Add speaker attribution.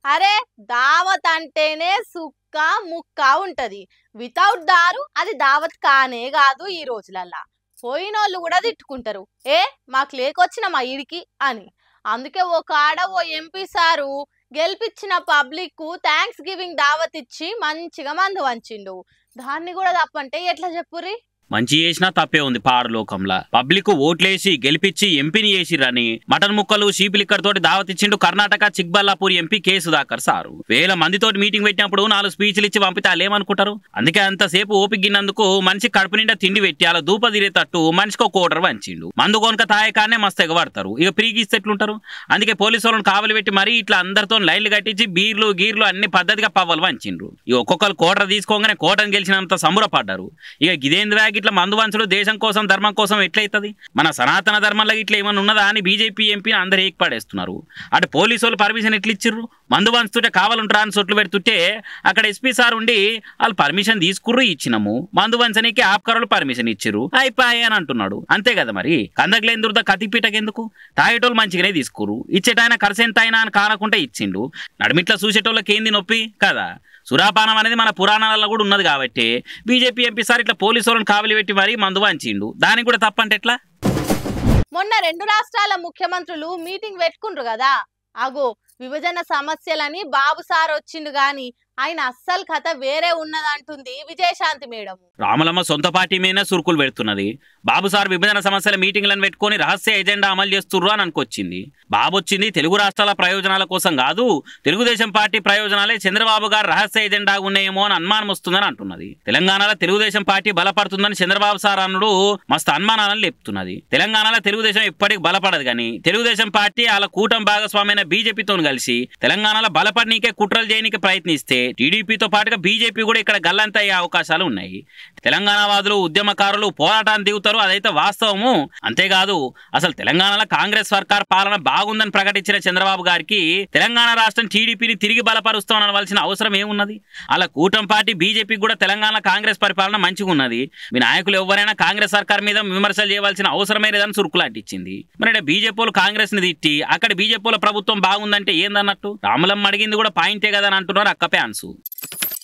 Speaker 1: అరే దావత్ అంటేనే సుక్క ముక్క ఉంటది. వితౌట్ దారు అది దావత్ కానే కాదు ఈ రోజులల్లా. పోయినోళ్ళు కూడా తిట్టుకుంటారు. ఏ మాకు లేకొచ్చిన మా ఈడికి అని. అందుకే ఒక ఆడ ఓ ఎంపీ సారు గెలిపించిన పబ్లిక్ కు థ్యాంక్స్ గివింగ్ దావత్ ఇచ్చి మంచిగా మందు వంచిండు. దాన్ని కూడా తప్పంటే ఎట్లా చెప్పుర్రి?
Speaker 2: మంచి చేసినా తప్పే ఉంది పాడలోకంలా. పబ్లిక్ ఓట్లేసి గెలిపించి ఎంపీని చేసిరని మటన్ ముక్కలు షీపులిక్కర్ తోటి దావతిచ్చిండు Karnataka Chikballapur MP K Sudhakar sir. వేల మందితోటి మీటింగ్ పెట్టినప్పుడు 4 స్పీచ్లు ఇచ్చి పంపితే వాళ్ళేమనుకుంటారు? అందుకే అంతసేపు ఓపిగినందుకు మనిషి కడుపు నిండా తిండి పెట్టి అలా దూప తీరేటట్టు మనిషికి ఒక ఓటర్ వంచిండు. మందు కొనక తాయకానే మస్తు ఎగబడతారు. ఇక ప్రీగిస్తే ఎట్లుంటారు? అందుకే పోలీసు వాళ్ళని కావలి పెట్టి మరీ ఇట్లా అందరితో లైన్లు కట్టించి బీర్లు గీర్లు అన్ని పద్ధతిగా పవ్వలు వంచిండ్రు. ఇక ఒక్కొక్కరు కోటర్ తీసుకోగానే కోటను గెలిచినంత సంబరపడ్డారు. ఇక గిదేంద్ర ఇట్లా మందు వంచుడు దేశం కోసం ధర్మం కోసం ఎట్లయితది? మన సనాతన ధర్మంలో ఇట్లా ఏమన్నా ఉన్నదా అని బీజేపీ ఎంపీ అందరు ఏకపడేస్తున్నారు. అటు పోలీసు వాళ్ళు పర్మిషన్ ఎట్లా ఇచ్చిర్రు? మందు వంచుతుంటే కావాలంటారా అని సొట్లు పెడుతుంటే అక్కడ ఎస్పీ సార్ ఉండి వాళ్ళు పర్మిషన్ తీసుకుర్రు, ఇచ్చినాము, మందు వంచనీకి ఆప్కరులు పర్మిషన్ ఇచ్చిర్రు, అయిపోయి అని అంటున్నాడు. అంతే కదా మరి. కందకులేని దురద కత్తిపీటకెందుకు? తాగేటోళ్ళు మంచిగానే తీసుకురు, ఇచ్చేటాయన ఖర్చు ఎంత అయినా అని కానకుండా ఇచ్చిండు. నడిమిట్లా చూసేటోళ్ళకి ఏంది నొప్పి కదా? సురాపానం అనేది మన పురాణాలలో కూడా ఉన్నది కాబట్టి బీజేపీ ఎంపీ సార్ ఇట్లా పోలీసు వాళ్ళని కావలి పెట్టి మరీ మందు వంచిండు. దానికి కూడా తప్పంటే ఎట్లా?
Speaker 1: మొన్న 2 రాష్ట్రాల ముఖ్యమంత్రులు మీటింగ్ పెట్టుకుండ్రు కదా. అగో విభజన సమస్యలని బాబు సార్ వచ్చిండు గాని ఆయన అస్సలు కథ వేరే ఉన్నదంటుంది విజయశాంతి మేడం.
Speaker 2: రామలమ్మ సొంత పార్టీ మీదనే సురుకులు పెడుతున్నది. బాబు సార్ విభజన సమస్యల మీటింగ్లను పెట్టుకుని రహస్య ఎజెండా అమలు చేస్తుర్రు అని అనుకొచ్చింది. బాబు వచ్చింది తెలుగు రాష్ట్రాల ప్రయోజనాల కోసం కాదు, తెలుగుదేశం పార్టీ ప్రయోజనాలే చంద్రబాబు గారు రహస్య ఎజెండా ఉన్నాయేమో అని అనుమానం వస్తుందని అంటున్నది. తెలంగాణలో తెలుగుదేశం పార్టీ బలపడుతుందని చంద్రబాబు సార్ అన్నుడు మస్తు అనుమానాలను లేపుతున్నది. తెలంగాణలో తెలుగుదేశం ఎప్పటికి బలపడదు కానీ తెలుగుదేశం పార్టీ అలా కూటమి భాగస్వామైన బీజేపీతో కలిసి తెలంగాణలో బలపడనీకే కుట్రలు చేయనీకి ప్రయత్నిస్తే టీడీపీతో పాటుగా బీజేపీ కూడా ఇక్కడ గల్లంత అయ్యే అవకాశాలు ఉన్నాయి. తెలంగాణ వాదులు ఉద్యమకారులు పోరాటాన్ని దిగుతారు, అదైతే వాస్తవము. అంతేకాదు అసలు తెలంగాణలో కాంగ్రెస్ సర్కార్ పాలన బాగుందని ప్రకటించిన చంద్రబాబు గారికి తెలంగాణ రాష్ట్రం టీడీపీని తిరిగి బలపరుస్తామనవలసిన అవసరం ఏమున్నది? అలా కూటమి పార్టీ బీజేపీ కూడా తెలంగాణ కాంగ్రెస్ పరిపాలన మంచిగా ఉన్నది, మీ నాయకులు ఎవరైనా కాంగ్రెస్ సర్కార్ మీద విమర్శలు చేయవలసిన అవసరమే లేదని సురుకులాటిచ్చింది. మరి బీజేపీలు కాంగ్రెస్ ని తిట్టి అక్కడ బీజేపీల ప్రభుత్వం బాగుందంటే ఏందన్నట్టు? రాములమ్మ అడిగింది కూడా పాయింటే కదా అని అంటున్నారు అక్క ఫ్యాన్స్.